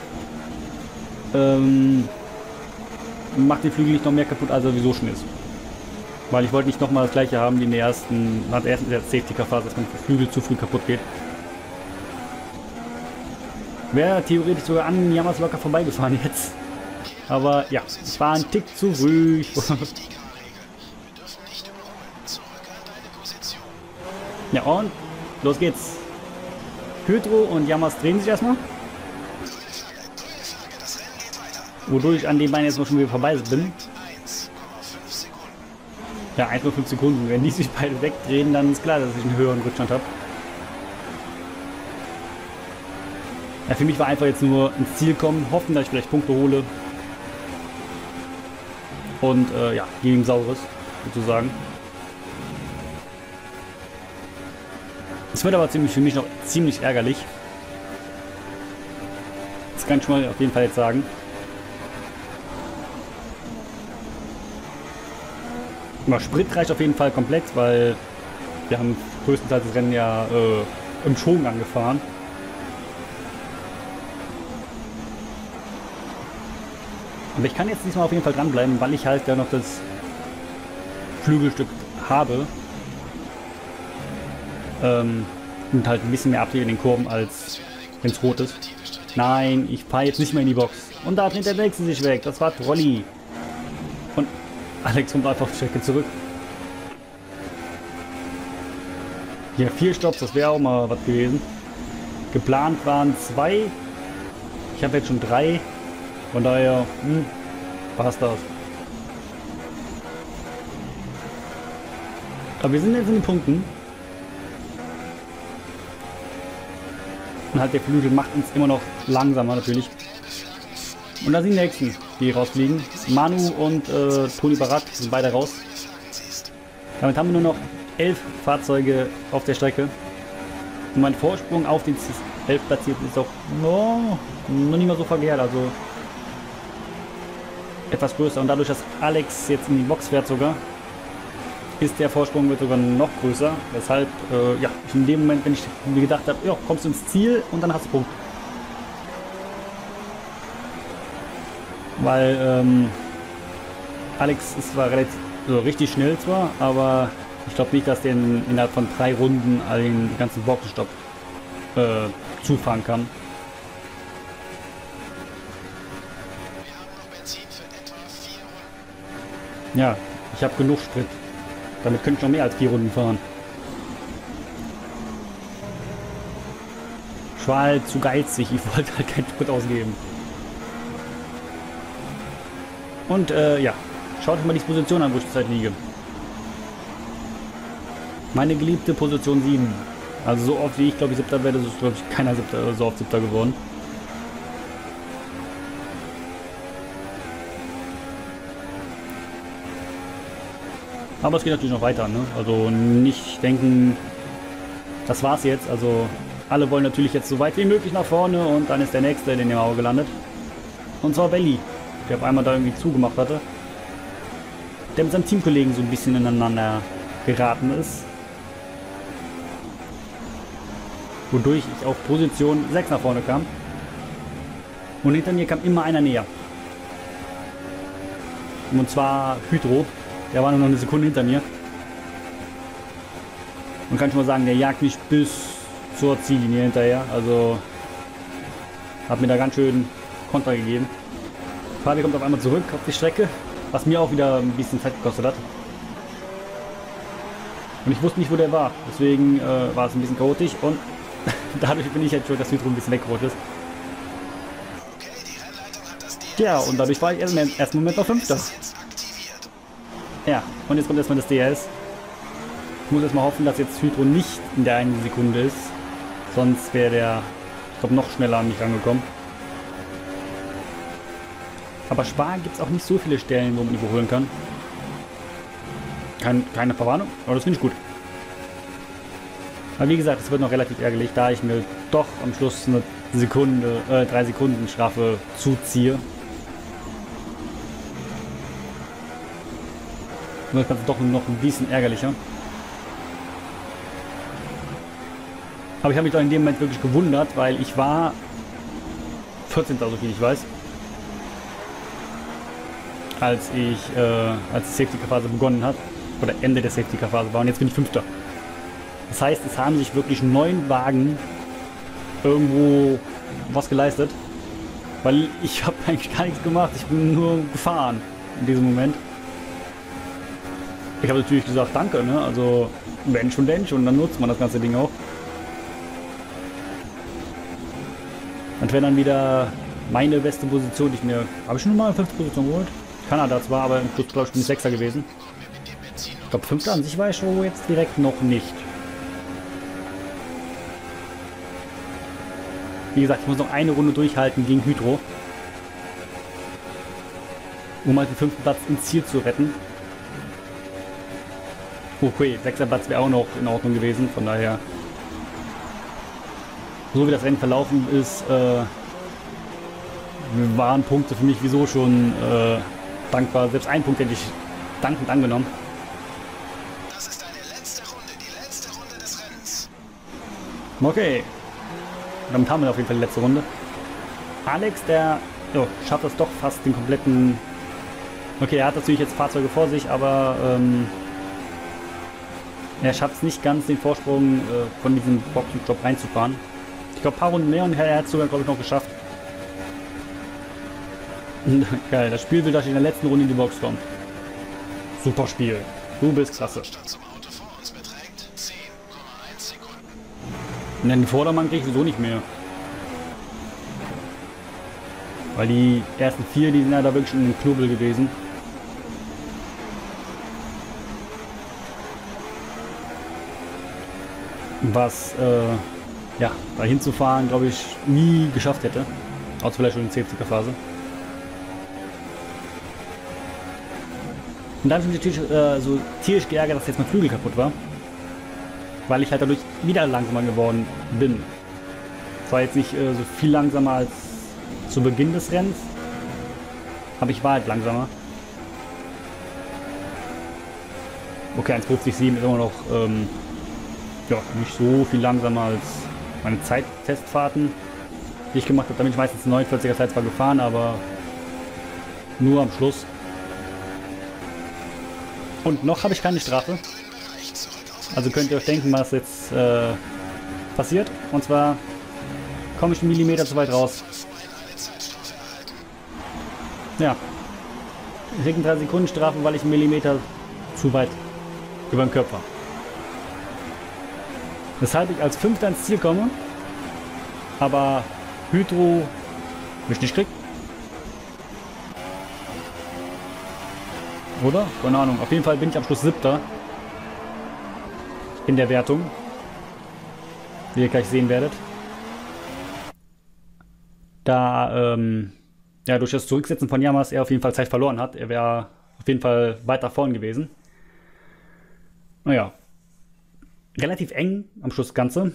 Macht den Flügel nicht noch mehr kaputt, als er sowieso schon ist. Weil ich wollte nicht nochmal das gleiche haben wie in der ersten Safety-Car-Phase, dass mein Flügel zu früh kaputt geht. Wäre theoretisch sogar an Yamas locker vorbeigefahren jetzt. Aber ja, es war ein Tick zu ruhig. Ja und, los geht's. Hydro und Yamas drehen sich erstmal. Wodurch ich an den beiden jetzt noch schon wieder vorbei bin. Ja, 1,5 Sekunden. Wenn die sich beide wegdrehen, dann ist klar, dass ich einen höheren Rückstand habe. Ja, für mich war einfach jetzt nur ins Ziel kommen, hoffen, dass ich vielleicht Punkte hole. Und ja, gegen Saures, sozusagen. Es wird aber für mich noch ziemlich ärgerlich. Das kann ich schon mal auf jeden Fall jetzt sagen. Aber Sprit reicht auf jeden Fall komplett, weil wir haben größtenteils das Rennen ja im Schwung angefahren. Aber ich kann jetzt diesmal auf jeden Fall dranbleiben, weil ich halt ja noch das Flügelstück habe. Und halt ein bisschen mehr Abtrieb in den Kurven, als wenn es rot ist. Nein, ich fahre jetzt nicht mehr in die Box. Und da dreht der nächste sich weg. Das war Trolli. Und Alex kommt einfach auf die Strecke zurück. Hier 4 Stopps, das wäre auch mal was gewesen. Geplant waren 2. Ich habe jetzt schon 3. Von daher, passt das. Aber wir sind jetzt in den Punkten. Und halt der Flügel macht uns immer noch langsamer natürlich. Und da sind die nächsten, die rausfliegen. Manu und Toni Barat sind beide raus. Damit haben wir nur noch 11 Fahrzeuge auf der Strecke. Und mein Vorsprung auf den 11 Platzierten ist auch noch nicht mal so verkehrt. Also etwas größer. Und dadurch, dass Alex jetzt in die Box fährt sogar, ist der Vorsprung wird sogar noch größer. Weshalb, ja, in dem Moment, wenn ich mir gedacht habe, ja, kommst du ins Ziel und dann hast du Punkt. Weil Alex ist zwar relativ, richtig schnell zwar, aber ich glaube nicht, dass der innerhalb von 3 Runden den ganzen Boxenstopp zufahren kann. Ja, ich habe genug Sprit. Damit könnte ich noch mehr als 4 Runden fahren. Ich war halt zu geizig, ich wollte halt keinen Sprit ausgeben. Und ja, schaut euch mal die Position an, wo ich zurzeit liege. Meine geliebte Position 7. Also so oft wie ich glaube ich 7. werde, ist glaube ich keiner so oft 7. geworden. Aber es geht natürlich noch weiter, ne? Also nicht denken, das war's jetzt. Also alle wollen natürlich jetzt so weit wie möglich nach vorne und dann ist der nächste in dem Auge gelandet. Und zwar Belly, der auf einmal da irgendwie zugemacht hatte. Der mit seinem Teamkollegen so ein bisschen ineinander geraten ist. Wodurch ich auf Position 6 nach vorne kam. Und hinter mir kam immer einer näher. Und zwar Hydro. Der war nur noch eine Sekunde hinter mir. Und kann ich mal sagen, der jagt mich bis zur Ziellinie hinterher. Also hat mir da ganz schön Konter gegeben. Fabi kommt auf einmal zurück auf die Strecke, was mir auch wieder ein bisschen Zeit gekostet hat. Und ich wusste nicht, wo der war. Deswegen war es ein bisschen chaotisch und dadurch bin ich jetzt schon, dass Hydro ein bisschen weggerutscht ist. Ja, und dadurch war ich erst im ersten Moment noch 5. Ja, und jetzt kommt erstmal das DRS. Ich muss erstmal hoffen, dass jetzt Hydro nicht in der einen Sekunde ist. Sonst wäre der, ich glaube, noch schneller an mich rangekommen. Aber Spa gibt es auch nicht so viele Stellen, wo man überholen kann. Keine Verwarnung, aber das finde ich gut. Aber wie gesagt, es wird noch relativ ärgerlich, da ich mir doch am Schluss eine Sekunde, 3 Sekunden Strafe zuziehe. Und das Ganze doch noch ein bisschen ärgerlicher. Aber ich habe mich doch in dem Moment wirklich gewundert, weil ich war 14. so viel ich weiß. Als die Safety-Car-Phase begonnen hat. Oder Ende der Safety-Car-Phase war. Und jetzt bin ich 5. Das heißt, es haben sich wirklich 9 Wagen irgendwo was geleistet. Weil ich habe eigentlich gar nichts gemacht. Ich bin nur gefahren in diesem Moment. Ich habe natürlich gesagt, danke, ne? Also, wenn schon, denn schon. Und dann nutzt man das ganze Ding auch. Und wenn dann wieder meine beste Position, habe ich schon mal eine 5. Position geholt? Kanada zwar, aber im Schluss, glaube ich, bin ich 6. gewesen. Ich glaube, 5. an sich war ich schon jetzt direkt noch nicht. Wie gesagt, ich muss noch eine Runde durchhalten gegen Hydro. Um halt den 5. Platz ins Ziel zu retten. Okay, 6. Platz wäre auch noch in Ordnung gewesen, von daher. So wie das Rennen verlaufen ist, waren Punkte für mich wieso schon dankbar. Selbst einen Punkt hätte ich dankend angenommen. Das ist deine letzte Runde, die letzte Runde des Rennens. Okay. Damit haben wir auf jeden Fall die letzte Runde. Alex, der schafft das doch fast den kompletten... Okay, er hat natürlich jetzt Fahrzeuge vor sich, aber er schafft es nicht ganz, den Vorsprung von diesem Boxenstopp reinzufahren. Ich glaube, ein paar Runden mehr und er hat es sogar, glaube ich, noch geschafft. Geil, das Spiel will, dass ich in der letzten Runde in die Box komme. Super Spiel. Du bist klasse. Und den Vordermann kriege ich sowieso nicht mehr. Weil die ersten 4, die sind ja da wirklich schon im Knubbel gewesen. Was, ja, da hinzufahren, glaube ich, nie geschafft hätte. Außer vielleicht schon in der 10er-Phase. Und dann habe ich mich natürlich so tierisch geärgert, dass jetzt mein Flügel kaputt war. Weil ich halt dadurch wieder langsamer geworden bin. Zwar jetzt nicht so viel langsamer als zu Beginn des Rennens, aber ich war halt langsamer. Okay, 1,57 ist immer noch ja, nicht so viel langsamer als meine Zeittestfahrten, die ich gemacht habe. Da bin ich meistens 49er Zeit zwar gefahren, aber nur am Schluss. Und noch habe ich keine Strafe. Also könnt ihr euch denken, was jetzt passiert. Und zwar komme ich einen Millimeter zu weit raus. Ja. Ich kriege eine 3-Sekunden-Strafe, weil ich einen Millimeter zu weit über den Körper. Weshalb ich als 5. ins Ziel komme. Aber Hydro mich nicht kriegt. Oder? Keine Ahnung. Auf jeden Fall bin ich am Schluss 7. in der Wertung. Wie ihr gleich sehen werdet. Da, ja, durch das Zurücksetzen von Yamas er auf jeden Fall Zeit verloren hat. Er wäre auf jeden Fall weiter vorn gewesen. Naja. Relativ eng am Schluss das Ganze.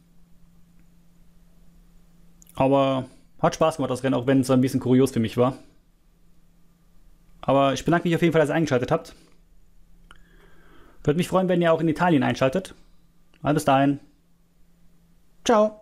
Aber hat Spaß gemacht, das Rennen, auch wenn es ein bisschen kurios für mich war. Aber ich bedanke mich auf jeden Fall, dass ihr eingeschaltet habt. Würde mich freuen, wenn ihr auch in Italien einschaltet. Also bis dahin. Ciao.